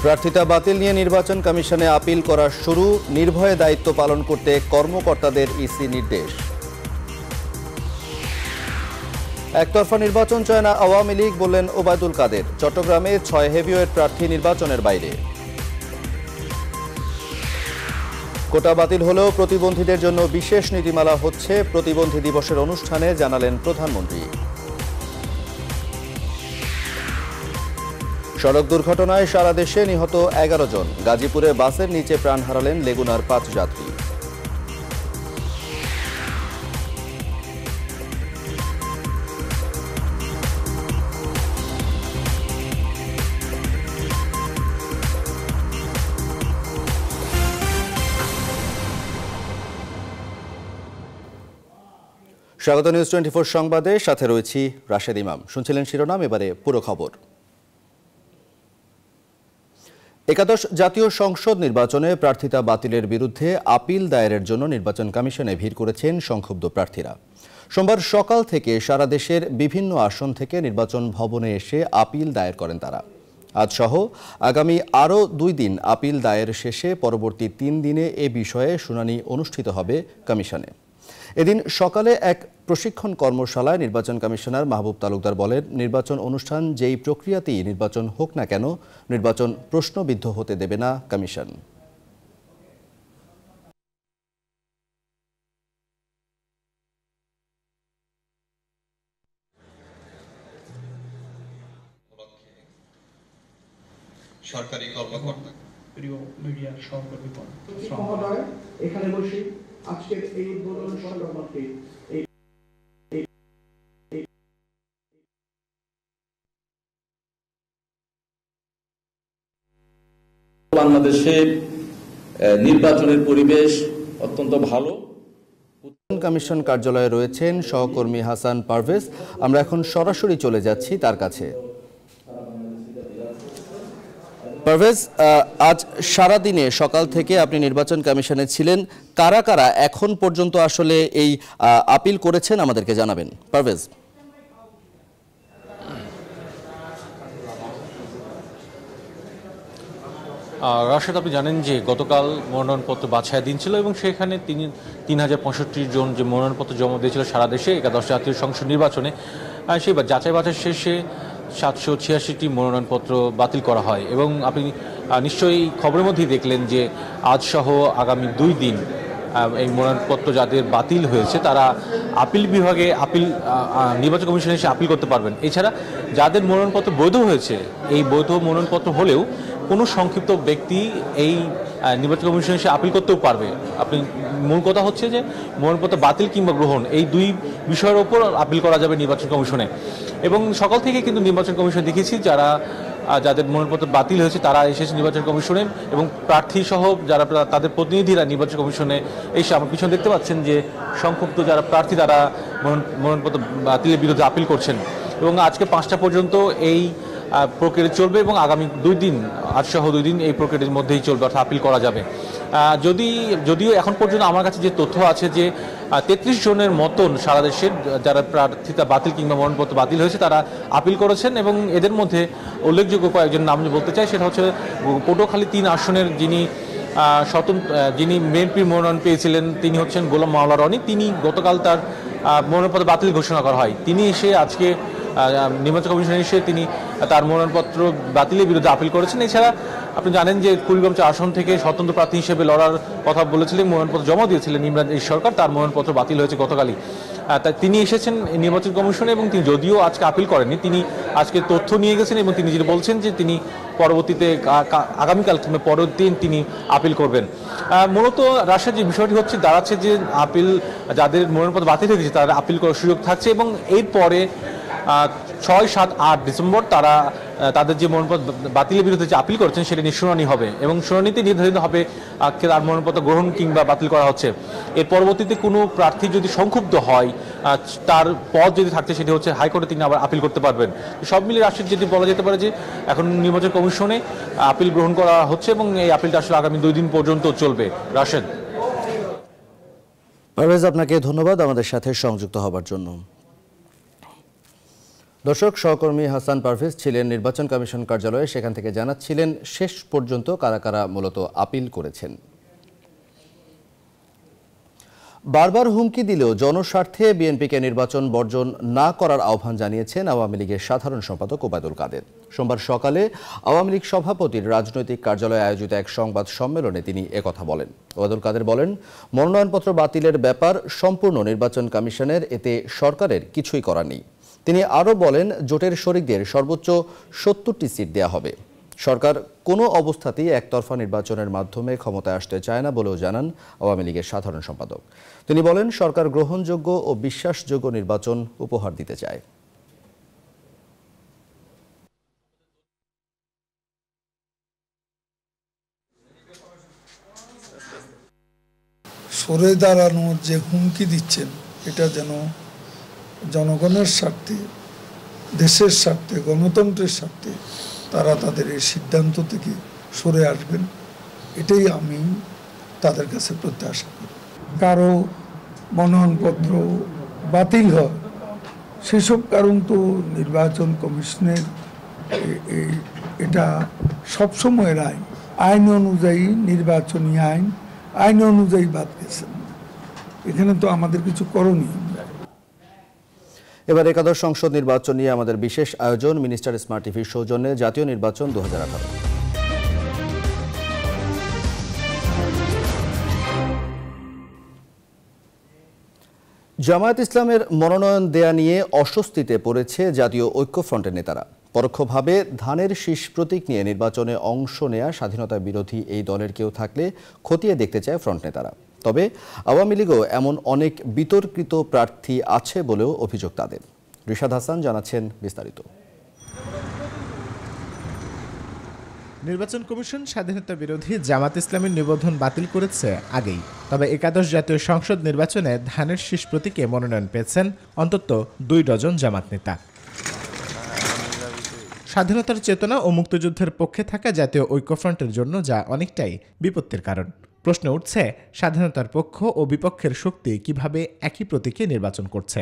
প্রার্থিতা বাতিল নিয়ে নির্বাচন কমিশনে আপিল করা শুরু, নির্ভয়ে দায়িত্ব পালন করতে কর্মকর্তাদের ইসি নির্দেশ। একতরফা নির্বাচন চায় না আওয়ামী লীগ, বললেন ওবায়দুল কাদের। চট্টগ্রামে 6 হেভিওয়েট প্রার্থী নির্বাচনের বাইরে। কোটা বাতিল হলেও প্রতিবন্ধীদের জন্য বিশেষ নীতিমালা হচ্ছে, প্রতিবন্ধী দিবসের অনুষ্ঠানে জানালেন প্রধানমন্ত্রী। সড়ক দুর্ঘটনায় সারা দেশে নিহত 11 জন। গাজীপুরে বাসের নিচে প্রাণ হারালেন লেগুনার 5 যাত্রী। স্বাগত নিউজ 24 সংবাদে, সাথে রয়েছি রাশেদ ইমাম। শুনছিলেন শিরোনাম, এবারে পুরো খবর। একাদশ জাতীয় সংসদ নির্বাচনে প্রার্থিতা বাতিলের বিরুদ্ধে আপিল দায়েরের জন্য নির্বাচন কমিশনে ভিড় করেছেন সংক্ষুব্ধ প্রার্থীরা। সোমবার সকাল থেকে সারা দেশের বিভিন্ন আসন থেকে নির্বাচন ভবনে এসে আপিল দায়ের করেন তারা। আজ সহ আগামী আরও 2 দিন আপিল দায়ের শেষে পরবর্তী 3 দিনে এ বিষয়ে শুনানি অনুষ্ঠিত হবে কমিশনে। এদিন সকালে এক প্রশিক্ষণ কর্মশালায় নির্বাচন কমিশনার মাহবুব তালুকদার বলেন, নির্বাচন অনুষ্ঠান যেই প্রক্রিয়াতেই নির্বাচন হোক না কেন, নির্বাচন প্রশ্নবিদ্ধ হতে দেবে না কমিশন। সরকারি কর্মকর্তা, প্রিয় মিডিয়ার সহকর্মীগণ, এখানে বসে আজকের এই উদ্বোধন সমারোহে বাংলাদেশে নির্বাচনের পরিবেশ অত্যন্ত ভালো। কমিশন কার্যালয়ে রয়েছেন সহকর্মী হাসান পারভেজ। আমরা এখন সরাসরি চলে যাচ্ছি তার কাছে। পারভেজ, আজ সারাদিনে সকাল থেকে আপনি নির্বাচন কমিশনে ছিলেন, কারা কারা এখন পর্যন্ত আসলে এই আপিল করেছেন আমাদেরকে জানাবেন। পারভেজ। রাশেদ, আপনি জানেন যে গতকাল মনোনয়নপত্র বাছাইয়ের দিন ছিল এবং সেখানে 3065 জন যে মনোনয়নপত্র জমা দিয়েছিল সারা দেশে একাদশ জাতীয় সংসদ নির্বাচনে, সেই যাচাই বাছাই শেষে 786টি মনোনয়নপত্র বাতিল করা হয়। এবং আপনি নিশ্চয়ই খবরের মধ্যেই দেখলেন যে আজ সহ আগামী 2 দিন এই মনোনয়নপত্র যাদের বাতিল হয়েছে তারা আপিল বিভাগে নির্বাচন কমিশনে এসে আপিল করতে পারবেন। এছাড়া যাদের মনোনয়নপত্র বৈধ হয়েছে, এই বৈধ মনোনয়নপত্র হলেও কোনো সংক্ষিপ্ত ব্যক্তি এই নির্বাচন কমিশনে এসে আপিল করতেও পারবে। আপনি মূল কথা হচ্ছে যে মনোনয়নপত্র বাতিল কিংবা গ্রহণ, এই 2 বিষয়ের ওপর আপিল করা যাবে নির্বাচন কমিশনে। এবং সকাল থেকে কিন্তু নির্বাচন কমিশন দেখেছি যাদের মনোনয়নপত্র বাতিল হয়েছে তারা এসেছে নির্বাচন কমিশনে, এবং প্রার্থী সহ যারা তাদের প্রতিনিধিরা নির্বাচন কমিশনে এসে আমার পিছনে দেখতে পাচ্ছেন যে সংক্ষুব্ধ যারা প্রার্থী তারা মনোনয়নপত্র বাতিলের বিরুদ্ধে আপিল করছেন। এবং আজকে 5টা পর্যন্ত এই প্রক্রিয়া চলবে এবং আগামী 2 দিন, আজ সহ 2 দিন এই প্রক্রিয়ার মধ্যেই চলবে, অর্থাৎ আপিল করা যাবে। যদিও এখন পর্যন্ত আমার কাছে যে তথ্য আছে যে 33 জনের মতন সারা দেশের যারা প্রার্থিতা বাতিল কিংবা মনোনয়নপত্র বাতিল হয়েছে তারা আপিল করেছেন। এবং এদের মধ্যে উল্লেখযোগ্য কয়েকজন নাম বলতে চাই, সেটা হচ্ছে পটুয়াখালী 3 আসনের যিনি বিএনপির মনোনয়ন পেয়েছিলেন তিনি হচ্ছেন গোলাম মাওলা রনি। তিনি গতকাল তার মনোনয়নপত্র বাতিল ঘোষণা করা হয়। তিনি এসে আজকে নির্বাচন কমিশনে এসে তিনি তার মনোনয়নপত্র বাতিলের বিরুদ্ধে আপিল করেছেন। এছাড়া আপনি জানেন যে কুড়িগ্রাম আসন থেকে স্বতন্ত্র প্রার্থী হিসেবে লড়ার কথা বলেছিলেন, মনোনয়নপত্র জমা দিয়েছিলেন ইমরান সরকার, তার মনোনয়নপত্র বাতিল হয়েছে গতকালই। তাই তিনি এসেছেন নির্বাচন কমিশনে এবং তিনি যদিও আজকে আপিল করেননি, তিনি আজকে তথ্য নিয়ে গেছেন এবং তিনি যেটা বলছেন যে তিনি পরবর্তীতে আগামীকাল কিংবা পরের দিন তিনি আপিল করবেন। মূলত রাশের যে বিষয়টি হচ্ছে দাঁড়াচ্ছে যে আপিল যাদের মনোনয়নপত্র বাতিল হয়ে গেছে তারা আপিল করার সুযোগ থাকছে এবং এরপরে 6, 7, 8 ডিসেম্বর তারা তাদের যে মনোনয়নপত্র বাতিলের বিরুদ্ধে যে আপিল করছেন সেটা নিয়ে শুনানি হবে এবং শুনানিতে নির্ধারিত হবে তার মনোনয়নপত্র গ্রহণ কিংবা বাতিল করা হচ্ছে। এর পরবর্তীতে কোনো প্রার্থী যদি সংক্ষুব্ধ হয়, তার পদ যদি থাকছে সেটি হচ্ছে হাইকোর্টে তিনি আবার আপিল করতে পারবেন। সব মিলিয়ে রাষ্ট্রের যেটি বলা যেতে পারে যে এখন নির্বাচন কমিশনে আপিল গ্রহণ করা হচ্ছে এবং এই আপিলটা আসলে আগামী 2 দিন পর্যন্ত চলবে। রাশেদ। পারভেজ, আপনাকে ধন্যবাদ আমাদের সাথে সংযুক্ত হবার জন্য। দর্শক, সহকর্মী হাসান পারভেজ ছিলেন নির্বাচন কমিশন কার্যালয়ে। সেখান থেকে জানাচ্ছিলেন শেষ পর্যন্ত কারা কারা মূলত আপিল করেছেন। বারবার হুমকি দিলেও জনস্বার্থে বিএনপিকে নির্বাচন বর্জন না করার আহ্বান জানিয়েছেন আওয়ামী লীগের সাধারণ সম্পাদক ওবায়দুল কাদের। সোমবার সকালে আওয়ামী লীগ সভাপতির রাজনৈতিক কার্যালয়ে আয়োজিত এক সংবাদ সম্মেলনে তিনি একথা বলেন। ওবায়দুল কাদের বলেন, মনোনয়নপত্র বাতিলের ব্যাপার সম্পূর্ণ নির্বাচন কমিশনের, এতে সরকারের কিছুই করার নেই। তিনি আরও বলেন, জোটের শরিকদের সর্বোচ্চ 70টি সিট দেয়া হবে। সরকার কোনো অবস্থাতেই একতরফা নির্বাচনের মাধ্যমে ক্ষমতায় আসতে চায় না বলেও জানান আওয়ামী লীগের সাধারণ সম্পাদক। তিনি বলেন, সরকার গ্রহণযোগ্য ও বিশ্বাসযোগ্য নির্বাচন উপহার দিতে চায়। সরে দাঁড়ানোর যে হুমকি দিচ্ছেন, এটা যেন জনগণের স্বার্থে, দেশের স্বার্থে, গণতন্ত্রের স্বার্থে তারা তাদের এই সিদ্ধান্ত থেকে সরে আসবেন, এটাই আমি তাদের কাছে প্রত্যাশা করি। কারো মনোনয়নপত্র বাতিল হয়, সেসব কারণ তো নির্বাচন কমিশনের এটা সবসময়ের আইন অনুযায়ী, নির্বাচনী আইন অনুযায়ী বাদ গেছেন। এখানে তো আমাদের কিছু করণীয়। এবার একাদশ সংসদ নির্বাচন নিয়ে আমাদের বিশেষ আয়োজন মিনিস্টার স্মার্ট টিভির সৌজন্যে জাতীয় নির্বাচন 2018। জামায়াত ইসলামের মনোনয়ন দেয়া নিয়ে অস্বস্তিতে পড়েছে জাতীয় ঐক্যফ্রন্টের নেতারা। পরোক্ষভাবে ধানের শীষ প্রতীক নিয়ে নির্বাচনে অংশ নেয়া স্বাধীনতা বিরোধী এই দলের কেউ থাকলে খতিয়ে দেখতে চায় ফ্রন্ট নেতারা। তবে আওয়ামী লীগও এমন অনেক বিতর্কিত প্রার্থী আছে বলেও অভিযোগ তাদের। রিশাদ হাসান জানাচ্ছেন বিস্তারিত। নির্বাচন কমিশন স্বাধীনতা বিরোধী জামাত ইসলামের নিবন্ধন বাতিল করেছে আগেই। তবে একাদশ জাতীয় সংসদ নির্বাচনে ধানের শীষ প্রতীকে মনোনয়ন পেয়েছেন অন্তত 2 ডজন জামাত নেতা। স্বাধীনতার চেতনা ও মুক্তিযুদ্ধের পক্ষে থাকা জাতীয় ঐক্যফ্রন্টের জন্য যা অনেকটাই বিপত্তির কারণ। প্রশ্ন উঠছে, স্বাধীনতার পক্ষ ও বিপক্ষের শক্তি কিভাবে একই প্রতীকে নির্বাচন করছে।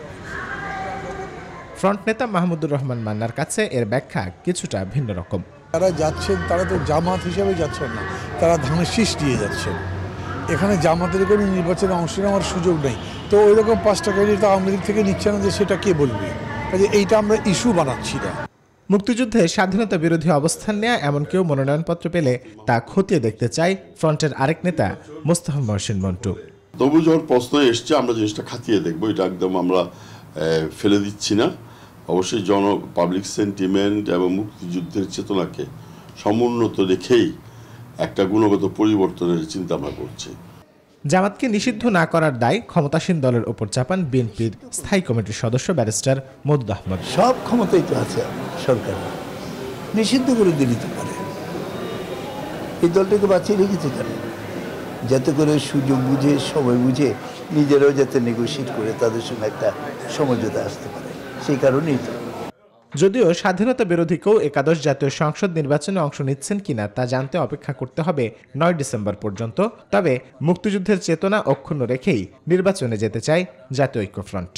ফ্রন্ট নেতা মাহমুদুর রহমান মান্নার কাছে এর ব্যাখ্যা কিছুটা ভিন্ন রকম। যারা যাচ্ছেন তারা তো জামাত হিসেবে যাচ্ছেন না, তারা ধানের শীষ দিয়ে যাচ্ছেন। এখানে জামাতের কোনো নির্বাচনে অংশ নেওয়ার সুযোগ নেই। তো ওই রকম 5 টাকা যদি আওয়ামী লীগ থেকে নিচ্ছে না, যে সেটা কে বলবে? কাজে এইটা আমরা ইস্যু বানাচ্ছি না। মুক্তিযুদ্ধে স্বাধীনতা বিরোধী অবস্থান নেয়া এমন কেউ মনোনয়নপত্র পেলে তা খতিয়ে দেখতে চাই ফ্রন্টের আরেক নেতা মোস্তফা মহসিন মন্টু। তবু যখন প্রশ্ন এসছে, আমরা জিনিসটা খাতিয়ে দেখবো, এটা একদম আমরা ফেলে দিচ্ছি না। অবশ্যই পাবলিক সেন্টিমেন্ট এবং মুক্তিযুদ্ধের চেতনাকে সমুন্নত রেখেই একটা গুণগত পরিবর্তনের চিন্তা আমরা করছি। জামাতকে নিষিদ্ধ না করার দায় ক্ষমতাসীন দলের ওপর চাপান বিএনপির স্থায়ী কমিটির সদস্য ব্যারিস্টার মওদুদ আহমদ। সব ক্ষমতাই তো আছে সরকার, নিষিদ্ধ করে দিতে পারে। এই দলটাকে বাঁচিয়ে রেখেছে কেন? যাতে করে সুযোগ বুঝে, সময় বুঝে নিজেরাও যাতে নেগোশিয়েট করে তাদের সঙ্গে একটা সমঝোতা আসতে পারে, সেই কারণেই তো। যদিও স্বাধীনতা বিরোধী কেউ একাদশ জাতীয় সংসদ নির্বাচনে অংশ নিচ্ছেন কিনা তা জানতে অপেক্ষা করতে হবে 9 ডিসেম্বর পর্যন্ত। তবে মুক্তিযুদ্ধের চেতনা অক্ষুণ্ণ রেখেই নির্বাচনে যেতে চায় জাতীয় ঐক্যফ্রন্ট।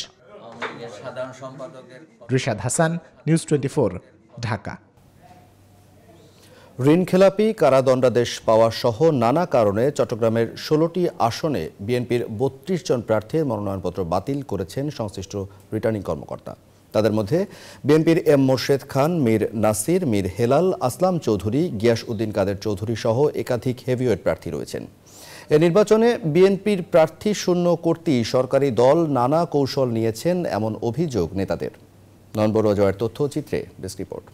রিশাদ হাসান, নিউজ 24, ঢাকা। ঋণখেলাপি, কারাদণ্ডাদেশ পাওয়া সহ নানা কারণে চট্টগ্রামের 16টি আসনে বিএনপির 32 জন প্রার্থীর মনোনয়নপত্র বাতিল করেছেন সংশ্লিষ্ট রিটার্নিং কর্মকর্তা। তাদের মধ্যে বিএনপির এম মোর্শেদ খান, মীর নাসির, মীর হেলাল, আসলাম চৌধুরী, গিয়াস উদ্দিন কাদের চৌধুরী সহ একাধিক হেভিওয়েট প্রার্থী রয়েছেন। এ নির্বাচনে বিএনপির প্রার্থী শূন্য করতেই সরকারি দল নানা কৌশল নিয়েছেন এমন অভিযোগ নেতাদের। নয়ন বড়ুয়া জয়ের তথ্যচিত্রে ডেস্ক রিপোর্ট।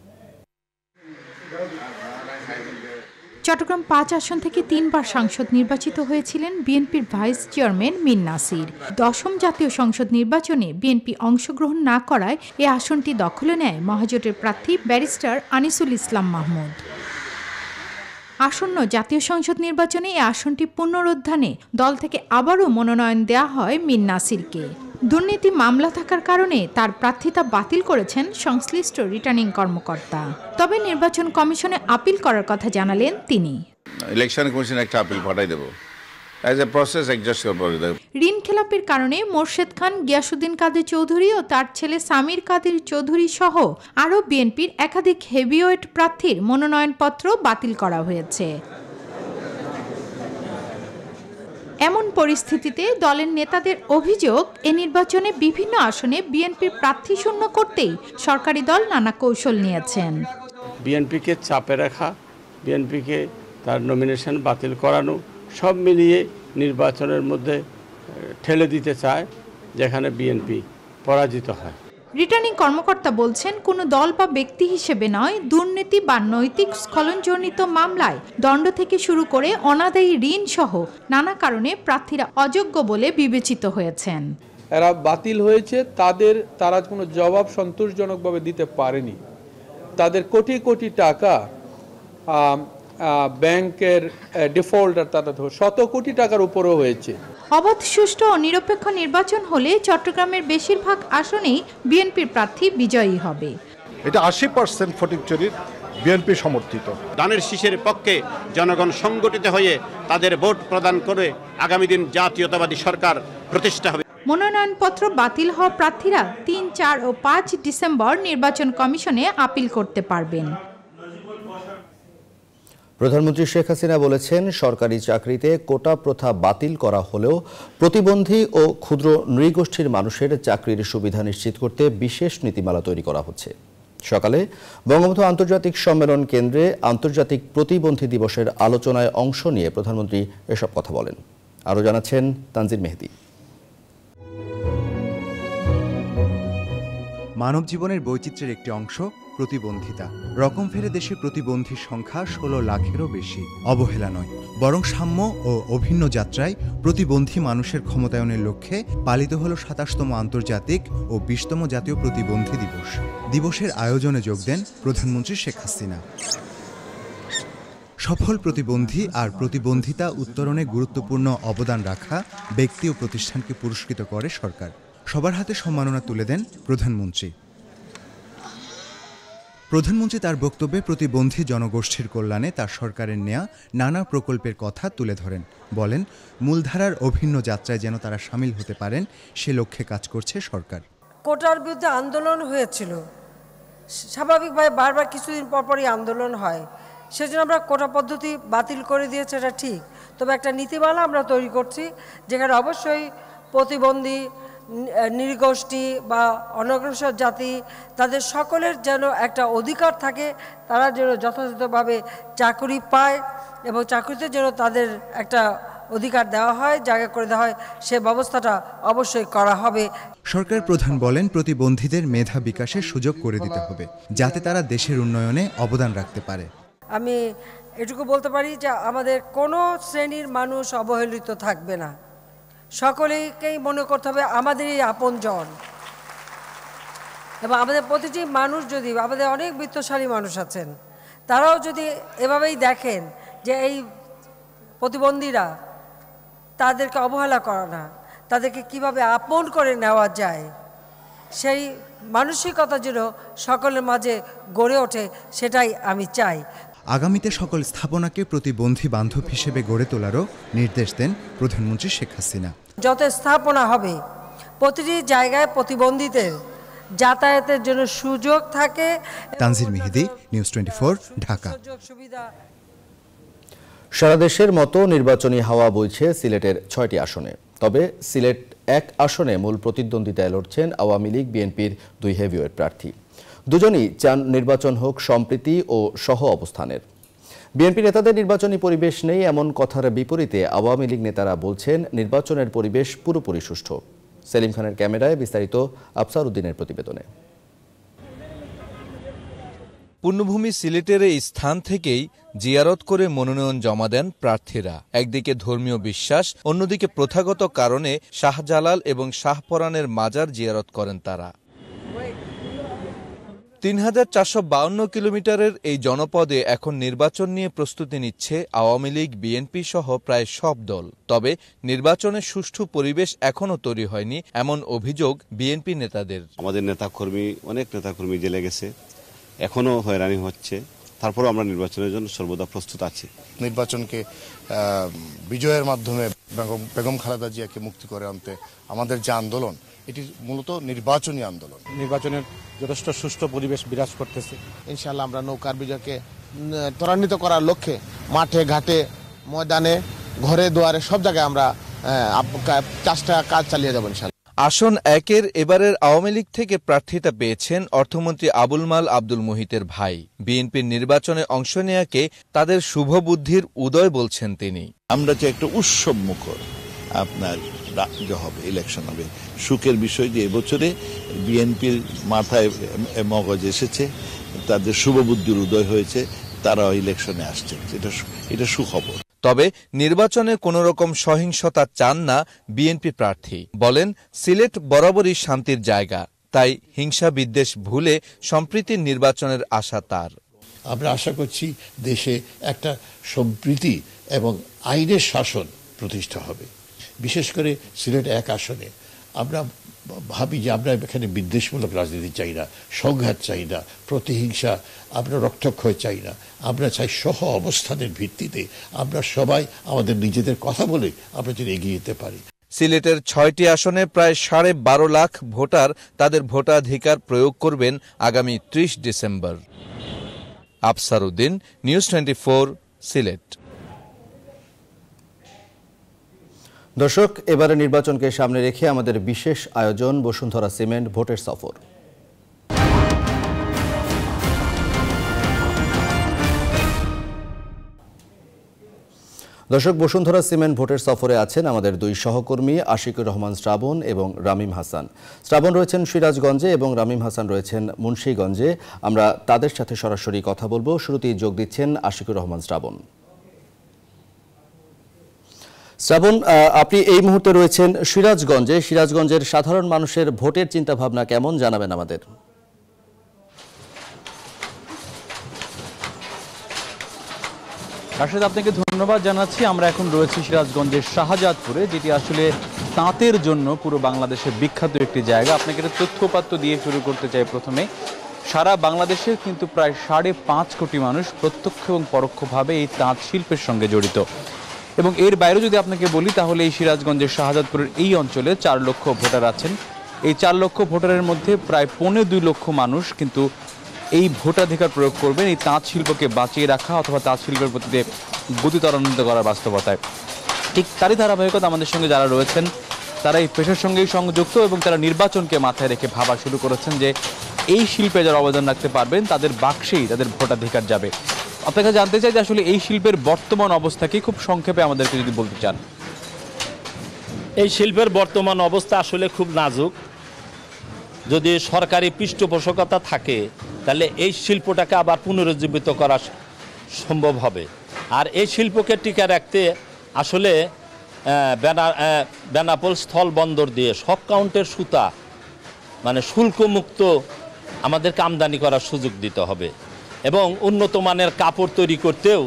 চট্টগ্রাম 5 আসন থেকে 3 বার সাংসদ নির্বাচিত হয়েছিলেন বিএনপির ভাইস চেয়ারম্যান মীর নাসির। 10ম জাতীয় সংসদ নির্বাচনে বিএনপি অংশগ্রহণ না করায় এ আসনটি দখলে নেয় মহাজোটের প্রার্থী ব্যারিস্টার আনিসুল ইসলাম মাহমুদ। আসন্ন জাতীয় সংসদ নির্বাচনে এ আসনটি পুনরুদ্ধানে দল থেকে আবারও মনোনয়ন দেয়া হয় মীর নাসিরকে। দুর্নীতি মামলা থাকার কারণে তার প্রার্থিতা বাতিল করেছেন সংশ্লিষ্ট রিটার্নিং কর্মকর্তা। তবে নির্বাচন কমিশনে আপিল করার কথা জানালেন তিনি। ইলেকশন কমিশনে একটা আপিল পাঠাই দেব, অ্যাজ এ প্রসেস অ্যাডজাস্ট করবো। ঋণ খেলাপির কারণে মোর্শেদ খান, গিয়াসউদ্দিন কাদের চৌধুরী ও তার ছেলে সামির কাদের চৌধুরী সহ আরও বিএনপির একাধিক হেভিওয়েট প্রার্থীর মনোনয়নপত্র বাতিল করা হয়েছে। এমন পরিস্থিতিতে দলের নেতাদের অভিযোগ, এ নির্বাচনে বিভিন্ন আসনে বিএনপির প্রার্থী শূন্য করতেই সরকারি দল নানা কৌশল নিয়েছেন। বিএনপিকে চাপে রাখা, বিএনপিকে তার নমিনেশন বাতিল করানো, সব মিলিয়ে নির্বাচনের মধ্যে ঠেলে দিতে চায় যেখানে বিএনপি পরাজিত হয়। রিটার্নিং কর্মকর্তা বলছেন, কোনো দল বা ব্যক্তি হিসেবে নয়, দুর্নীতি বা নৈতিক স্খলনজনিত মামলায় দণ্ড থেকে শুরু করে অনাদায়ী ঋণ সহ নানা কারণে প্রার্থীরা অযোগ্য বলে বিবেচিত হয়েছেন। এরা বাতিল হয়েছে, তারা কোনো জবাব সন্তোষজনকভাবে দিতে পারেনি। তাদের কোটি কোটি টাকা ব্যাংকের ডিফল্টার, তাদের শত কোটি টাকার উপরও হয়েছে। অবাধ, সুষ্ঠু ও নিরপেক্ষ নির্বাচন হলে চট্টগ্রামের বেশিরভাগ আসনেই বিএনপির প্রার্থী বিজয়ী হবে। এটা 80% ফটিকছড়ির বিএনপি সমর্থিত। ধানের শীষের পক্ষে জনগণ সংগঠিত হয়ে তাদের ভোট প্রদান করে আগামী দিন জাতীয়তাবাদী সরকার প্রতিষ্ঠা হবে। মনোনয়নপত্র বাতিল হওয়া প্রার্থীরা 3, 4 ও 5 ডিসেম্বর নির্বাচন কমিশনে আপিল করতে পারবেন। প্রধানমন্ত্রী শেখ হাসিনা বলেছেন, সরকারি চাকরিতে কোটা প্রথা বাতিল করা হলেও প্রতিবন্ধী ও ক্ষুদ্র নৃগোষ্ঠীর মানুষের চাকরির সুবিধা নিশ্চিত করতে বিশেষ নীতিমালা তৈরি করা হচ্ছে। সকালে বঙ্গবন্ধু আন্তর্জাতিক সম্মেলন কেন্দ্রে আন্তর্জাতিক প্রতিবন্ধী দিবসের আলোচনায় অংশ নিয়ে প্রধানমন্ত্রী এসব কথা বলেন। আরও জানাচ্ছেন তানজির মেহেদি। মানব জীবনের বৈচিত্র্যের একটি অংশ প্রতিবন্ধিতা। রকম ফেরে দেশে প্রতিবন্ধীর সংখ্যা 16 লাখেরও বেশি। অবহেলা নয়, বরং সাম্য ও অভিন্ন যাত্রায় প্রতিবন্ধী মানুষের ক্ষমতায়নের লক্ষ্যে পালিত হল 27তম আন্তর্জাতিক ও 20তম জাতীয় প্রতিবন্ধী দিবস। দিবসের আয়োজনে যোগ দেন প্রধানমন্ত্রী শেখ হাসিনা। সফল প্রতিবন্ধী আর প্রতিবন্ধিতা উত্তরণে গুরুত্বপূর্ণ অবদান রাখা ব্যক্তি ও প্রতিষ্ঠানকে পুরস্কৃত করে সরকার। সবার হাতে সম্মাননা তুলে দেন প্রধানমন্ত্রী। প্রধানমন্ত্রী তার বক্তব্যে প্রতিবন্ধী জনগোষ্ঠীর কল্যাণে তার সরকারের নেয়া নানা প্রকল্পের কথা তুলে ধরেন। বলেন, মূলধারার অভিন্ন যাত্রায় যেন তারা সামিল হতে পারেন সে লক্ষ্যে কাজ করছে সরকার। কোটার বিরুদ্ধে আন্দোলন হয়েছিল, স্বাভাবিকভাবে বারবার কিছুদিন পরপরই আন্দোলন হয়, সেজন্য আমরা কোটা পদ্ধতি বাতিল করে দিয়েছি, এটা ঠিক। তবে একটা নীতিমালা আমরা তৈরি করছি যেখানে অবশ্যই প্রতিবন্ধী, নৃগোষ্ঠী বা অনগ্রসর জাতি, তাদের সকলের যেন একটা অধিকার থাকে, তারা যেন যথাযথভাবে চাকরি পায় এবং চাকরিতে যেন তাদের একটা অধিকার দেওয়া হয়, জায়গা করে দেওয়া হয়, সে ব্যবস্থাটা অবশ্যই করা হবে। সরকার প্রধান বলেন, প্রতিবন্ধীদের মেধা বিকাশের সুযোগ করে দিতে হবে যাতে তারা দেশের উন্নয়নে অবদান রাখতে পারে। আমি এটুকু বলতে পারি যে আমাদের কোনো শ্রেণীর মানুষ অবহেলিত থাকবে না, সকলেকেই মনে করতে হবে আমাদেরই আপনজন। এবং আমাদের প্রতিটি মানুষ, যদি আমাদের অনেক বিত্তশালী মানুষ আছেন, তারাও যদি এভাবেই দেখেন যে এই প্রতিবন্ধীরা, তাদেরকে অবহেলা করা না, তাদেরকে কিভাবে আপন করে নেওয়া যায়, সেই মানসিকতা যেন সকলের মাঝে গড়ে ওঠে, সেটাই আমি চাই। আগামীতে সকল স্থাপনাকে প্রতিবন্ধী বান্ধব হিসেবে গড়ে তোলারও নির্দেশ দেন প্রধানমন্ত্রী শেখ হাসিনা। যত স্থাপনা হবে, প্রতিটি জায়গায় প্রতিবন্ধীদের যাতায়াতের জন্য সুযোগ থাকে। তানজির মেহেদি, নিউজ 24, ঢাকা। সারা দেশের মতো নির্বাচনী হাওয়া বইছে সিলেটের 6টি আসনে। তবে সিলেট 1 আসনে মূল প্রতিদ্বন্দ্বিতায় লড়ছেন আওয়ামী লীগ বিএনপির 2 হেভিওয়েট প্রার্থী। দুজনই চান নির্বাচন হোক সম্প্রীতি ও সহ অবস্থানের। বিএনপি নেতাদের নির্বাচনী পরিবেশ নেই এমন কথার বিপরীতে আওয়ামী লীগ নেতারা বলছেন নির্বাচনের পরিবেশ পুরোপুরি সুষ্ঠু। সেলিম খানের ক্যামেরায় বিস্তারিত আফসার উদ্দিনের প্রতিবেদনে। পুণ্যভূমি সিলেটের এই স্থান থেকেই জিয়ারত করে মনোনয়ন জমা দেন প্রার্থীরা। একদিকে ধর্মীয় বিশ্বাস, অন্যদিকে প্রথাগত কারণে শাহজালাল এবং শাহপরানের মাজার জিয়ারত করেন তারা। 3452 কিলোমিটারের এই জনপদে এখন নির্বাচন নিয়ে প্রস্তুতি নিচ্ছে আওয়ামী লীগ, বিএনপি সহ প্রায় সব দল। তবে নির্বাচনের সুষ্ঠু পরিবেশ এখনো তৈরি হয়নি এমন অভিযোগ বিএনপি নেতাদের। আমাদের অনেক নেতাকর্মী জেলে গেছে, এখনো হয়রানি হচ্ছে, তারপরও আমরা নির্বাচনের জন্য সর্বদা প্রস্তুত আছি। নির্বাচনকে বিজয়ের মাধ্যমে বেগম খালেদা জিয়াকে মুক্তি করে আনতে আমাদের যে আন্দোলন, এটি মূলত নির্বাচনী আন্দোলন। নির্বাচনের যথেষ্ট সুষ্ঠু পরিবেশ বিরাজ করতেছে। ইনশাআল্লাহ আমরা নৌকার বিজয়কে ত্বরান্বিত করার লক্ষ্যে মাঠে ঘাটে ময়দানে ঘরে দুয়ারে সব জায়গায় আমরা চাষটা কাজ চালিয়ে যাবো ইনশাআল্লাহ। আসন 1-এর এবারের আওয়ামী লীগ থেকে প্রার্থিতা পেয়েছেন অর্থমন্ত্রী আবুল মাল আব্দুল মুহিতের ভাই। বিএনপির নির্বাচনে অংশ নেয়াকে তাদের শুভ বুদ্ধির উদয় বলছেন তিনি। আমরা চাই একটা উৎসব মুখর আপনার হবে, ইলেকশন হবে। সুখের বিষয় যে এবছরে বিএনপির মাথায় মগজ এসেছে, তাদের শুভ বুদ্ধির উদয় হয়েছে, তারা ইলেকশনে আসছে, এটা সুখবর। তবে নির্বাচনে কোন রকম সহিংসতা চান না বিএনপি প্রার্থী। বলেন, সিলেট বরাবরই শান্তির জায়গা, তাই হিংসা বিদ্বেষ ভুলে সম্প্রীতির নির্বাচনের আশা তার। আমরা আশা করছি দেশে একটা সম্প্রীতি এবং আইনের শাসন প্রতিষ্ঠা হবে। বিশেষ করে সিলেট 1 আসনে আমরা ভাবি যে আমরা এখানে বিদ্বেষমূলক রাজনীতি চাই না, সংঘাত চাই না, প্রতিহিংসা, আমরা রক্তক্ষয় চাই না। আমরা চাই সহ অবস্থানের ভিত্তিতে আমরা সবাই আমাদের নিজেদের কথা বলে আমরা যেন এগিয়ে যেতে পারি। সিলেটের 6টি আসনে প্রায় 12.5 লাখ ভোটার তাদের ভোটাধিকার প্রয়োগ করবেন আগামী 30 ডিসেম্বর। আফসার উদ্দিন, নিউজ 24, সিলেট। দর্শক, এবারে নির্বাচনকে সামনে রেখে আমাদের বিশেষ আয়োজন বসুন্ধরা সিমেন্ট ভোটের সফর। দর্শক, বসুন্ধরা সিমেন্ট ভোটের সফরে আছেন আমাদের 2 সহকর্মী আশিকুর রহমান শ্রাবণ এবং রামিম হাসান। শ্রাবণ রয়েছেন সিরাজগঞ্জে এবং রামিম হাসান রয়েছেন মুন্সিগঞ্জে। আমরা তাদের সাথে সরাসরি কথা বলবো। শুরুতেই যোগ দিচ্ছেন আশিকুর রহমান শ্রাবণ। শ্রাবণ, আপনি এই মুহূর্তে রয়েছেন সিরাজগঞ্জে। সিরাজগঞ্জের সাধারণ মানুষের ভোটের চিন্তাভাবনা কেমন, জানাবেন আমাদের। রাশেদ, আপনাকে ধন্যবাদ জানাচ্ছি। আমরা এখন রয়েছি সিরাজগঞ্জের শাহজাদপুরে, যেটি আসলে তাঁতের জন্য পুরো বাংলাদেশে বিখ্যাত একটি জায়গা। আপনাকে একটা তথ্যপাত্র দিয়ে শুরু করতে চাই। প্রথমে, সারা বাংলাদেশের কিন্তু প্রায় 5.5 কোটি মানুষ প্রত্যক্ষ এবং পরোক্ষভাবে এই তাঁত শিল্পের সঙ্গে জড়িত। এবং এর বাইরে যদি আপনাকে বলি, তাহলে এই সিরাজগঞ্জের শাহজাদপুরের এই অঞ্চলে 4 লক্ষ ভোটার আছেন। এই 4 লক্ষ ভোটারের মধ্যে প্রায় 2.25 লক্ষ মানুষ কিন্তু এই ভোটাধিকার প্রয়োগ করবেন এই তাঁত শিল্পকে বাঁচিয়ে রাখা অথবা তাঁত শিল্পের প্রতি গতি ত্বরান্বিত করার বাস্তবতায়। ঠিক তারই ধারাবাহিকতা আমাদের সঙ্গে যারা রয়েছেন তারা এই পেশার সঙ্গেই সংযুক্ত এবং তারা নির্বাচনকে মাথায় রেখে ভাবা শুরু করেছেন যে এই শিল্পে যারা অবদান রাখতে পারবেন তাদের বাক্সেই তাদের ভোটাধিকার যাবে। আপনাকে জানতে চাই যে আসলে এই শিল্পের বর্তমান অবস্থা কি, খুব সংক্ষেপে আমাদেরকে যদি বলতে চান। এই শিল্পের বর্তমান অবস্থা আসলে খুব নাজুক। যদি সরকারি পৃষ্ঠপোষকতা থাকে তাহলে এই শিল্পটাকে আবার পুনরুজ্জীবিত করা সম্ভব হবে। আর এই শিল্পকে টিকে রাখতে আসলে বেনাপোল স্থল বন্দর দিয়ে সব কাউন্টের সুতা মানে শুল্কমুক্ত আমাদেরকে আমদানি করার সুযোগ দিতে হবে এবং উন্নত মানের কাপড় তৈরি করতেও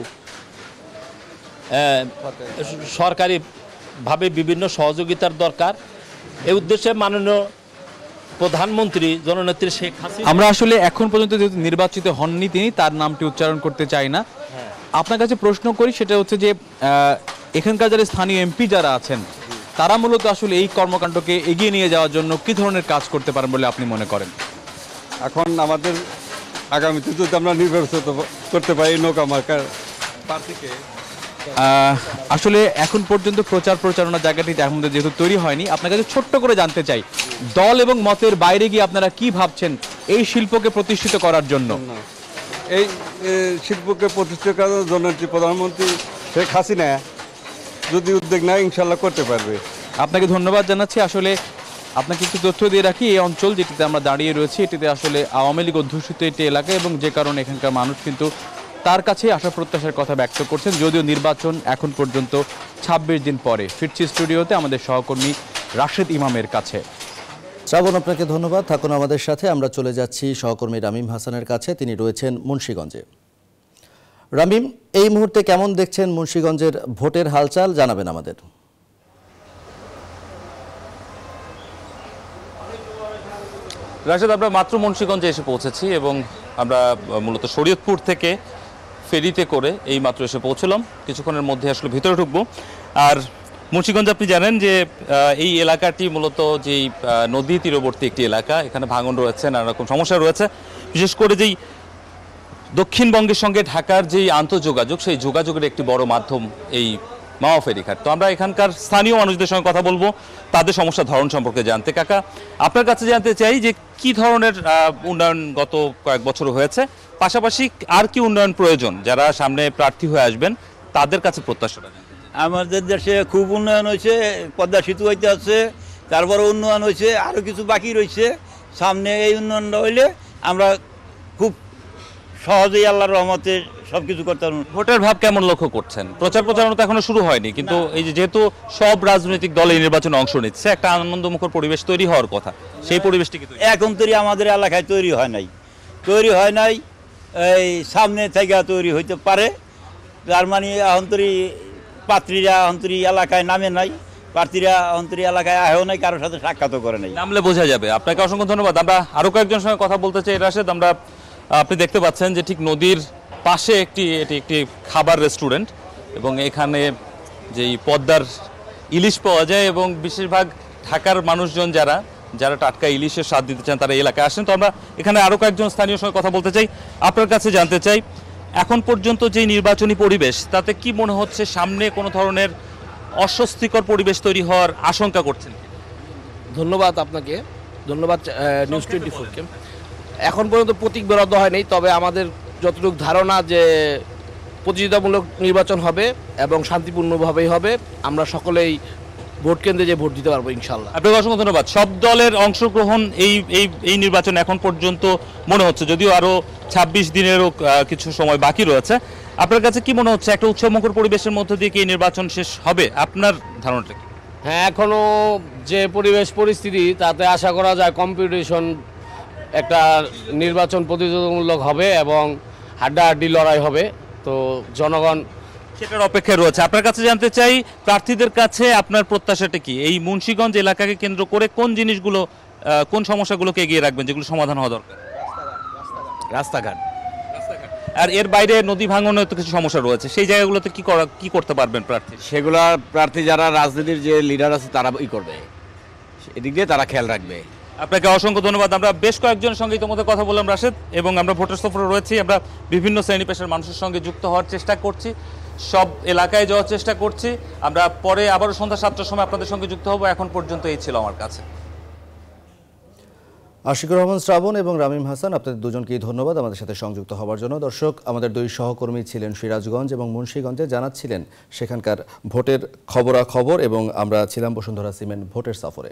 সরকারিভাবে বিভিন্ন সহযোগিতার দরকার। এই উদ্দেশ্যে মাননীয় প্রধানমন্ত্রী জননেত্রী শেখ হাসিনা, আমরা আসলে এখন পর্যন্ত যেহেতু নির্বাচিত হননি তিনি, তার নামটি উচ্চারণ করতে চাই না। আপনার কাছে প্রশ্ন করি, সেটা হচ্ছে যে এখানকার যারা স্থানীয় এমপি যারা আছেন তারা মূলত আসলে এই কর্মকাণ্ডকে এগিয়ে নিয়ে যাওয়ার জন্য কি ধরনের কাজ করতে পারেন বলে আপনি মনে করেন? এখন আমাদের আগামীতে যদি আমরা নির্বাচিত করতে পারি নৌকা মার্কার প্রার্থীকে, আসলে এখন পর্যন্ত প্রচারণা জায়গাটি আমাদের যেহেতু তৈরি হয়নি, আপনার কাছে ছোট্ট করে জানতে চাই, দল এবং মতের বাইরে গিয়ে আপনারা কি ভাবছেন এই শিল্পকে প্রতিষ্ঠিত করার জন্য? এই শিল্পকে প্রতিষ্ঠিত করার জন্য প্রধানমন্ত্রী শেখ হাসিনা যদি উদ্যোগ নেয় ইনশাল্লাহ করতে পারবে। আপনাকে ধন্যবাদ জানাচ্ছি। আসলে আপনাকে একটু তথ্য দিয়ে রাখি, এই অঞ্চল যেটিতে আমরা দাঁড়িয়ে রয়েছি এটিতে আসলে আওয়ামী লীগ অধ্যুষিত একটি এলাকা এবং যে কারণে এখানকার মানুষ কিন্তু তার কাছে আশা প্রত্যাশার কথা ব্যক্ত করছেন, যদিও নির্বাচন এখন পর্যন্ত 26 দিন পরে। ফিরছি স্টুডিওতে আমাদের সহকর্মী রাশেদ ইমামের কাছে। শ্রাবণ, আপনাকে ধন্যবাদ, থাকুন আমাদের সাথে। আমরা চলে যাচ্ছি সহকর্মী রামিম হাসানের কাছে, তিনি রয়েছেন মুন্সিগঞ্জে। রামিম, এই মুহূর্তে কেমন দেখছেন মুন্সিগঞ্জের ভোটের হালচাল, জানাবেন আমাদের। রাশেদ, আমরা মাত্র মুন্সিগঞ্জে এসে পৌঁছেছি এবং আমরা মূলত শরীয়তপুর থেকে ফেরিতে করে এই মাত্র এসে পৌঁছলাম। কিছুক্ষণের মধ্যে আসলে ভিতরে ঢুকবো। আর মুন্সিগঞ্জ আপনি জানেন যে এই এলাকাটি মূলত যেই নদী তীরবর্তী একটি এলাকা, এখানে ভাঙন রয়েছে, নানা রকম সমস্যা রয়েছে। বিশেষ করে যেই দক্ষিণবঙ্গের সঙ্গে ঢাকার যেই আন্তঃযোগাযোগ, সেই যোগাযোগের একটি বড় মাধ্যম এই মাওয়া ফেরিঘাট। তো আমরা এখানকার স্থানীয় মানুষদের সঙ্গে কথা বলবো তাদের সমস্যার ধরন সম্পর্কে জানতে। কাকা, আপনার কাছে জানতে চাই যে কি ধরনের উন্নয়ন গত কয়েক বছর হয়েছে, পাশাপাশি আর কি উন্নয়ন প্রয়োজন, যারা সামনে প্রার্থী হয়ে আসবেন তাদের কাছে প্রত্যাশাটা। আমাদের দেশে খুব উন্নয়ন হয়েছে, পদ্মা সেতু হইতে আছে, তারপরে উন্নয়ন হয়েছে, আরও কিছু বাকি রয়েছে। সামনে এই উন্নয়নটা হইলে আমরা খুব সহজেই আল্লাহর রহমতে সবকিছু করতে পারব। ভোটের ভাব কেমন লক্ষ্য করছেন? প্রচারণা তো এখনো শুরু হয়নি, কিন্তু এই যেহেতু সব রাজনৈতিক দল এই নির্বাচনে অংশ নিচ্ছে, একটা আনন্দমুখর পরিবেশ তৈরি হওয়ার কথা, সেই পরিবেশটি কি এখন তৈরি আমাদের এলাকায় তৈরি হয় নাই, এই সামনে থেকে তৈরি হইতে পারে। তার মানে অন্তরী পাত্রীরা অন্তরী এলাকায় নামে নাই, প্রার্থীরা অন্তরী এলাকায় আহেও নাই, কারোর সাথে সাক্ষাৎও করে নাই। নামলে বোঝা যাবে। আপনাকে অসংখ্য ধন্যবাদ। আমরা আরো কয়েকজনের সঙ্গে কথা বলতে চাই। রাশেদ, আপনি দেখতে পাচ্ছেন যে ঠিক নদীর পাশে এটি একটি খাবার রেস্টুরেন্ট, এবং এখানে যেই পদ্মার ইলিশ পাওয়া যায়, এবং বেশিরভাগ ঢাকার মানুষজন যারা টাটকা ইলিশের স্বাদ দিতে চান তারা এলাকায় আসেন। তো আমরা এখানে আরো কয়েকজন স্থানীয় সঙ্গে কথা বলতে চাই। আপনার কাছে জানতে চাই, এখন পর্যন্ত যে নির্বাচনী পরিবেশ, তাতে কি মনে হচ্ছে সামনে কোনো ধরনের অস্বস্তিকর পরিবেশ তৈরি হওয়ার আশঙ্কা করছেন? ধন্যবাদ আপনাকে, ধন্যবাদ নিউজ 24-কে। এখন পর্যন্ত প্রতীক বরাদ্দ হয়নি, তবে আমাদের যতটুকু ধারণা যে প্রতিযোগিতামূলক নির্বাচন হবে এবং শান্তিপূর্ণভাবেই হবে। আমরা সকলেই ভোট কেন্দ্রে যে ভোট দিতে পারবো ইনশাল্লাহ। আপনাকে অসংখ্য ধন্যবাদ। সব দলের অংশগ্রহণ এই নির্বাচন এখন পর্যন্ত মনে হচ্ছে, যদিও আরো 26 দিনেরও কিছু সময় বাকি রয়েছে। আপনার কাছে কি মনে হচ্ছে, একটা উৎসবমুখর পরিবেশের মধ্যে দিয়ে কি এই নির্বাচন শেষ হবে? আপনার ধারণাটা কি? হ্যাঁ, এখনো যে পরিবেশ পরিস্থিতি, তাতে আশা করা যায় কম্পিটিশন একটা নির্বাচন প্রতিযোগিতামূলক হবে এবং হাড্ডাহাড্ডি লড়াই হবে। তো জনগণ সেটার অপেক্ষায় রয়েছে। আপনার কাছে জানতে চাই, প্রার্থীদের কাছে আপনার প্রত্যাশাটা কি? এই মুন্সিগঞ্জ এলাকাকে কেন্দ্র করে কোন জিনিসগুলো, কোন সমস্যাগুলোকে এগিয়ে রাখবেন, যেগুলো সমাধান হওয়া দরকার? রাস্তাঘাট। আর এর বাইরে নদী ভাঙনের তো কিছু সমস্যা রয়েছে, সেই জায়গাগুলোতে কি করতে পারবেন প্রার্থী? সেগুলা প্রার্থী যারা রাজনীতির যে লিডার আছে তারা করবে, এদিক দিয়ে তারা খেয়াল রাখবে। আপনাকে অসংখ্য ধন্যবাদ। আমরা বেশ কয়েকজনের সঙ্গে ইতিমধ্যে কথা বললাম রাশেদ, এবং আমরা ভোটার সফরে রয়েছি। আমরা বিভিন্ন শ্রেণী পেশার মানুষের সঙ্গে যুক্ত হওয়ার চেষ্টা করছি, সব এলাকায় যাওয়ার চেষ্টা করছি। আমরা পরে আবারও সন্ধ্যা 7টার সময় আপনাদের সঙ্গে যুক্ত হব। এখন পর্যন্ত এই ছিল আমার কাছে। আশিকুর রহমান শ্রাবণ এবং রামিম হাসান, আপনাদের দুজনকেই ধন্যবাদ আমাদের সাথে সংযুক্ত হওয়ার জন্য। দর্শক, আমাদের দুই সহকর্মী ছিলেন সিরাজগঞ্জ এবং মুন্সিগঞ্জে, জানাচ্ছিলেন সেখানকার ভোটের খবরাখবর, এবং আমরা ছিলাম বসুন্ধরা সিমেন্ট ভোটের সফরে।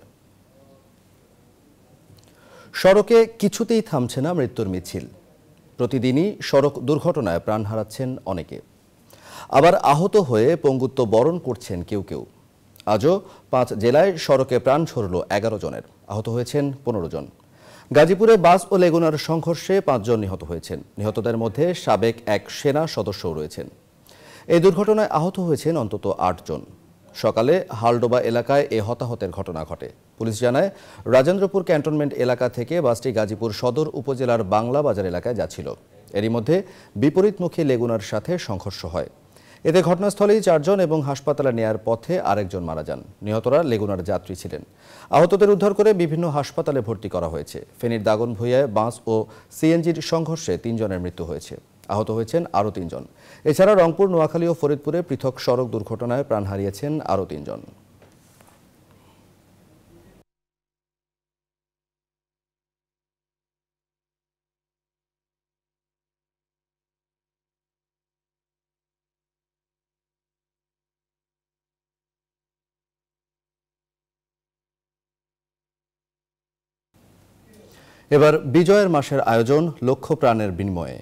সড়কে কিছুতেই থামছে না মৃত্যুর মিছিল। প্রতিদিনই সড়ক দুর্ঘটনায় প্রাণ হারাচ্ছেন অনেকে, আবার আহত হয়ে পঙ্গুত্ব বরণ করছেন কেউ। আজও 5 জেলায় সড়কে প্রাণ ঝরল 11 জনের, আহত হয়েছেন 15 জন। গাজীপুরে বাস ও লেগুনার সংঘর্ষে 5 জন নিহত হয়েছেন। নিহতদের মধ্যে সাবেক এক সেনা সদস্যও রয়েছেন। এই দুর্ঘটনায় আহত হয়েছেন অন্তত 8 জন। সকালে হালডোবা এলাকায় এ হতাহতের ঘটনা ঘটে। পুলিশ জানায়, রাজেন্দ্রপুর ক্যান্টনমেন্ট এলাকা থেকে বাসটি গাজীপুর সদর উপজেলার বাংলা বাজার এলাকায় যাচ্ছিল। এরই মধ্যে বিপরীতমুখী লেগুনার সাথে সংঘর্ষ হয়। এতে ঘটনাস্থলেই 4 জন এবং হাসপাতালে নেয়ার পথে আরেকজন মারা যান। নিহতরা লেগুনার যাত্রী ছিলেন। আহতদের উদ্ধার করে বিভিন্ন হাসপাতালে ভর্তি করা হয়েছে। ফেনীর দাগনভূঞায় বাস ও সিএনজির সংঘর্ষে 3 জনের মৃত্যু হয়েছে, আহত হয়েছেন আরও 3 জন। এছাড়া রংপুর, নোয়াখালী ও ফরিদপুরে পৃথক সড়ক দুর্ঘটনায় প্রাণ হারিয়েছেন আরও 3 জন। এবার বিজয়ের মাসের আয়োজন লক্ষ প্রাণের বিনিময়ে।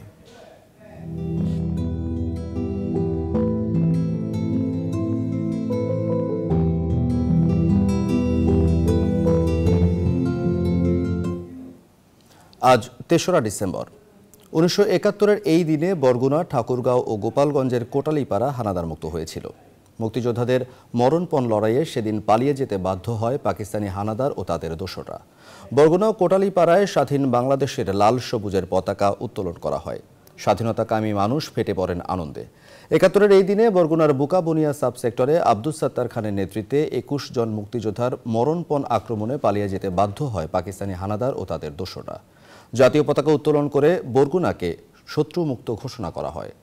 আজ 3রা ডিসেম্বর। 1971-এর এই দিনে বরগুনা, ঠাকুরগাঁও ও গোপালগঞ্জের কোটালীপাড়া হানাদার মুক্ত হয়েছিল। মুক্তিযোদ্ধাদের মরণপণ লড়াইয়ে সেদিন পালিয়ে যেতে বাধ্য হয় পাকিস্তানি হানাদার ও তাদের দোসররা। বরগুনা ও কোটালীপাড়ায় স্বাধীন বাংলাদেশের লাল সবুজের পতাকা উত্তোলন করা হয়। স্বাধীনতাকামী মানুষ ফেটে পড়েন আনন্দে। ৭১-এর এই দিনে বরগুনার বুকাবুনিয়া সাব সেক্টরে আব্দুস সাত্তার খানের নেতৃত্বে ২১ জন মুক্তিযোদ্ধার মরণপণ আক্রমণে পালিয়ে যেতে বাধ্য হয় পাকিস্তানি হানাদার ও তাদের দোসররা। জাতীয় পতাকা উত্তোলন করে বরগুনাকে শত্রুমুক্ত ঘোষণা করা হয়।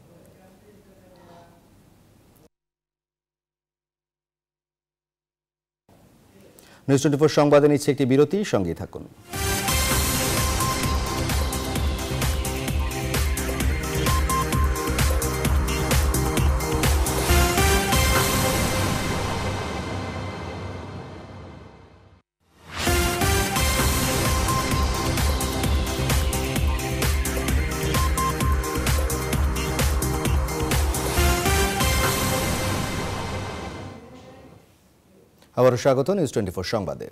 নিউজ 24 সংবাদে নিচ্ছে একটি বিরতি, সঙ্গেই থাকুন। আবারও স্বাগত নিউজ 24 সংবাদে।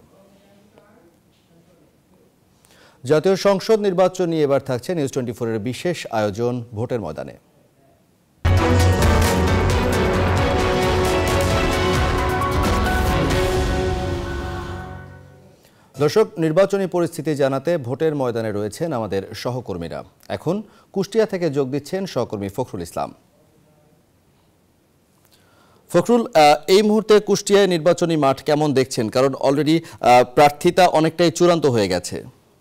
জাতীয় সংসদ নির্বাচন নিয়ে এবার থাকছে নিউজ 24-এর বিশেষ আয়োজন ভোটের ময়দানে। দর্শক, নির্বাচনী পরিস্থিতি জানাতে ভোটের ময়দানে রয়েছেন আমাদের সহকর্মীরা। এখন কুষ্টিয়া থেকে যোগ দিচ্ছেন সহকর্মী ফখরুল ইসলাম। ফখরুল, এই মুহূর্তে কুষ্টিয়ায় নির্বাচনী মাঠ কেমন দেখছেন? কারণ অলরেডি প্রার্থিতা অনেকটাই চূড়ান্ত হয়ে গেছে।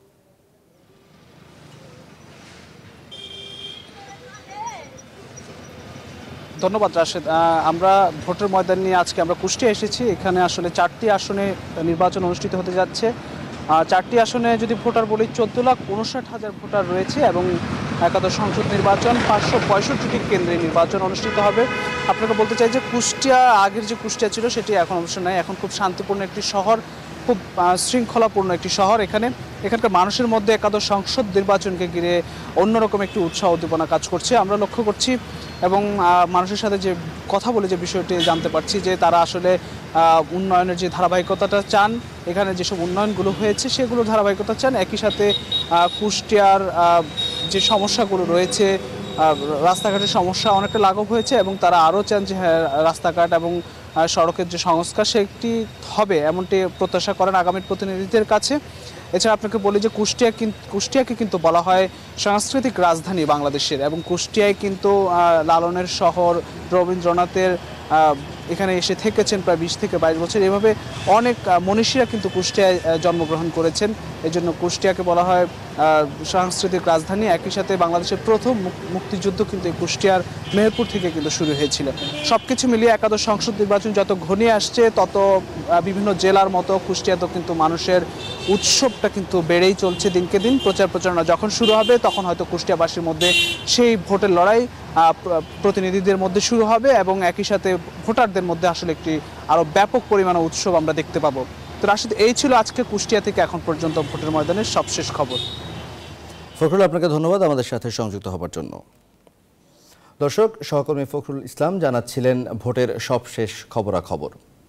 ধন্যবাদ রাশেদ। আমরা ভোটের ময়দান নিয়ে আজকে আমরা কুষ্টিয়া এসেছি। এখানে আসলে 4টি আসনে নির্বাচন অনুষ্ঠিত হতে যাচ্ছে। 4টি আসনে যদি ভোটার বলি 14,59,000 ভোটার রয়েছে এবং একাদশ সংসদ নির্বাচন 565টি কেন্দ্রে নির্বাচন অনুষ্ঠিত হবে। আপনাকে বলতে চাই যে কুষ্টিয়া আগের যে কুষ্টিয়া ছিল সেটি এখন অবশ্য নাই। এখন খুব শান্তিপূর্ণ একটি শহর, খুব শৃঙ্খলাপূর্ণ একটি শহর। এখানকার মানুষের মধ্যে একাদশ সংসদ নির্বাচনকে ঘিরে অন্যরকম একটি উৎসাহ উদ্দীপনা কাজ করছে আমরা লক্ষ্য করছি এবং মানুষের সাথে যে কথা বলে যে বিষয়টি জানতে পারছি যে তারা আসলে উন্নয়নের যে ধারাবাহিকতাটা চান, এখানে যেসব উন্নয়নগুলো হয়েছে সেগুলো ধারাবাহিকতা চান। একই সাথে কুষ্টিয়ার যে সমস্যাগুলো রয়েছে, রাস্তাঘাটের সমস্যা অনেকটা লাঘব হয়েছে এবং তারা আরও চান যে হ্যাঁ রাস্তাঘাট এবং সড়কের যে সংস্কার সেটি হবে, এমনটি প্রত্যাশা করেন আগামীর প্রতিনিধিদের কাছে। এছাড়া আপনাকে বলি যে কুষ্টিয়াকে কিন্তু বলা হয় সাংস্কৃতিক রাজধানী বাংলাদেশের এবং কুষ্টিয়ায় কিন্তু লালনের শহর, রবীন্দ্রনাথের এখানে এসে থেকেছেন প্রায় 20 থেকে 22 বছর। এভাবে অনেক মনীষীরা কিন্তু কুষ্টিয়ায় জন্মগ্রহণ করেছেন। এই জন্য কুষ্টিয়াকে বলা হয় সাংস্কৃতিক রাজধানী। একই সাথে বাংলাদেশের প্রথম মুক্তিযুদ্ধ কিন্তু এই কুষ্টিয়ার মেহেরপুর থেকে কিন্তু শুরু হয়েছিল। সব কিছু মিলিয়ে একাদশ সংসদ নির্বাচন যত ঘনিয়ে আসছে তত বিভিন্ন জেলার মতো কুষ্টিয়াতেও কিন্তু মানুষের উৎসবটা কিন্তু বেড়েই চলছে দিনকে দিন। প্রচার প্রচারণা যখন শুরু হবে তখন হয়তো কুষ্টিয়াবাসীর মধ্যে সেই ভোটের লড়াই প্রতিনিধিদের মধ্যে শুরু হবে এবং একই সাথে ভোটারদের মধ্যে আসলে একটি আরও ব্যাপক পরিমাণে উৎসব আমরা দেখতে পাবো। তো রাশিদ, এই ছিল আজকে কুষ্টিয়া থেকে এখন পর্যন্ত ভোটের ময়দানের সবশেষ খবর। ফখরুল, আপনাকে ধন্যবাদ আমাদের সাথে সংযুক্ত হবার জন্য। দর্শক, সহকর্মী ফখরুল ইসলাম জানাচ্ছিলেন ভোটের সবশেষ খবরাখবর।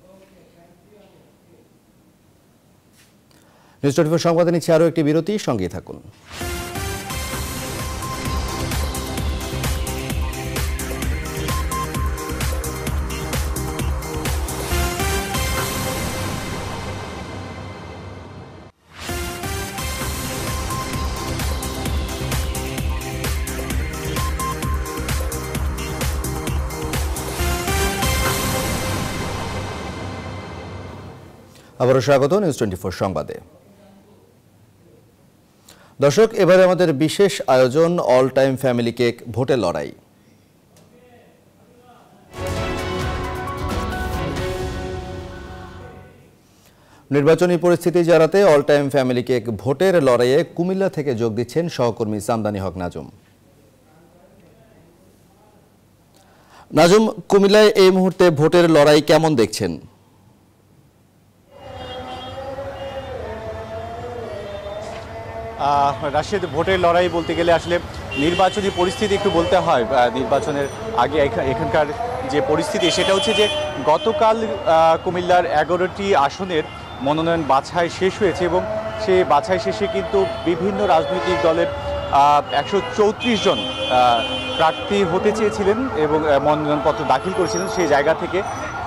নিউজ 24 সংবাদে নিচ্ছে আরও একটি বিরতি, সঙ্গেই থাকুন। আবারও স্বাগত নিউজ 24 সংবাদে। দর্শক, এবারে আমাদের বিশেষ আয়োজন অল টাইম ফ্যামিলি কেক ভোটের লড়াই। নির্বাচনী পরিস্থিতি জানাতে অল টাইম ফ্যামিলি কেক ভোটের লড়াইয়ে কুমিল্লা থেকে যোগ দিচ্ছেন সহকর্মী সামদানি হক নাজুম। নাজুম, কুমিল্লায় এই মুহূর্তে ভোটের লড়াই কেমন দেখছেন? রাশিদ, ভোটের লড়াই বলতে গেলে আসলে নির্বাচনী পরিস্থিতি একটু বলতে হয়। নির্বাচনের আগে এখানকার যে পরিস্থিতি সেটা হচ্ছে যে গতকাল কুমিল্লার 11টি আসনের মনোনয়ন বাছাই শেষ হয়েছে এবং সেই বাছাই শেষে কিন্তু বিভিন্ন রাজনৈতিক দলের 134 জন প্রার্থী হতে চেয়েছিলেন এবং মনোনয়নপত্র দাখিল করেছিলেন। সেই জায়গা থেকে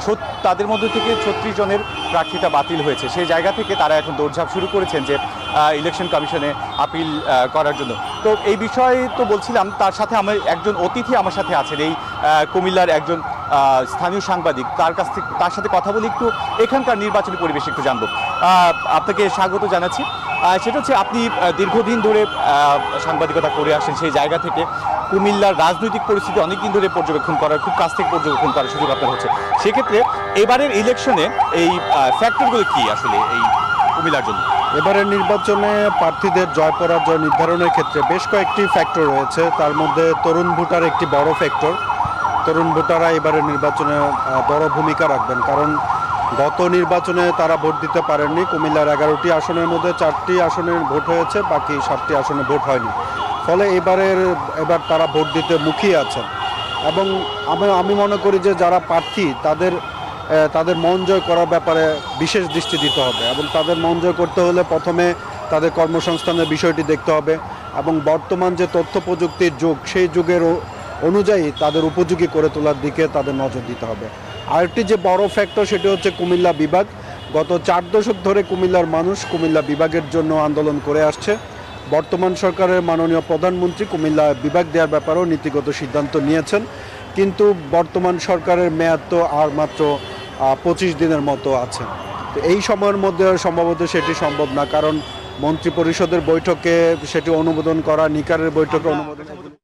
তাদের মধ্য থেকে 36 জনের প্রার্থিতা বাতিল হয়েছে। সেই জায়গা থেকে তারা এখন দৌড়ঝাঁপ শুরু করেছেন যে ইলেকশন কমিশনে আপিল করার জন্য। তো এই বিষয়ে তো বলছিলাম, তার সাথে আমার একজন অতিথি আমার সাথে আছেন, এই কুমিল্লার একজন স্থানীয় সাংবাদিক। তার সাথে কথা বলে একটু এখানকার নির্বাচনী পরিবেশ একটু জানবো। আপনাকে স্বাগত জানাচ্ছি। সেটা হচ্ছে আপনি দীর্ঘদিন ধরে সাংবাদিকতা করে আসেন, সেই জায়গা থেকে কুমিল্লার রাজনৈতিক পরিস্থিতি অনেকদিন ধরে পর্যবেক্ষণ করার, খুব কাছ থেকে পর্যবেক্ষণ করার সুযোগ আপনার হচ্ছে। সেক্ষেত্রে এবারের ইলেকশনে এই ফ্যাক্টরগুলো কি আসলে এই কুমিল্লার জন্য? এবারের নির্বাচনে প্রার্থীদের জয় পরাজয় নির্ধারণের ক্ষেত্রে বেশ কয়েকটি ফ্যাক্টর রয়েছে। তার মধ্যে তরুণ ভোটার একটি বড় ফ্যাক্টর। তরুণ ভোটাররা এবারের নির্বাচনে বড় ভূমিকা রাখবেন, কারণ গত নির্বাচনে তারা ভোট দিতে পারেননি। কুমিল্লার 11টি আসনের মধ্যে 4টি আসনের ভোট হয়েছে, বাকি 7টি আসনে ভোট হয়নি। ফলে এবার তারা ভোট দিতে মুখিয়ে আছেন। এবং আমি মনে করি যে যারা প্রার্থী তাদের মন জয় করার ব্যাপারে বিশেষ দৃষ্টি দিতে হবে, এবং তাদের মন জয় করতে হলে প্রথমে তাদের কর্মসংস্থানের বিষয়টি দেখতে হবে, এবং বর্তমান যে তথ্য প্রযুক্তির যুগ, সেই যুগের অনুযায়ী তাদের উপযোগী করে তোলার দিকে তাদের নজর দিতে হবে। আরেকটি যে বড় ফ্যাক্টর, সেটি হচ্ছে কুমিল্লা বিভাগ। গত 4 দশক ধরে কুমিল্লার মানুষ কুমিল্লা বিভাগের জন্য আন্দোলন করে আসছে। বর্তমান সরকারের মাননীয় প্রধানমন্ত্রী কুমিল্লা বিভাগ দেওয়ার ব্যাপারেও নীতিগত সিদ্ধান্ত নিয়েছেন, কিন্তু বর্তমান সরকারের মেয়াদ তো আর মাত্র 25 দিনের মতো আছে। তো এই সময়ের মধ্যে সম্ভবত সেটি সম্ভব না, কারণ মন্ত্রী পরিষদের বৈঠকে সেটি অনুমোদন করা, নিকারের বৈঠকে অনুমোদন।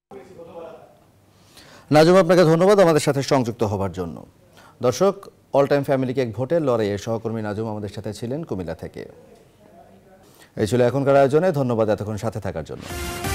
নাজুম, আপনাকে ধন্যবাদ আমাদের সাথে সংযুক্ত হবার জন্য। দর্শক, অল টাইম ফ্যামিলি কেক ভোটের লড়াইয়ে সহকর্মী নাজুম আমাদের সাথে ছিলেন কুমিল্লা থেকে। এই ছিল এখনকার আয়োজনে। ধন্যবাদ এতক্ষণ সাথে থাকার জন্য।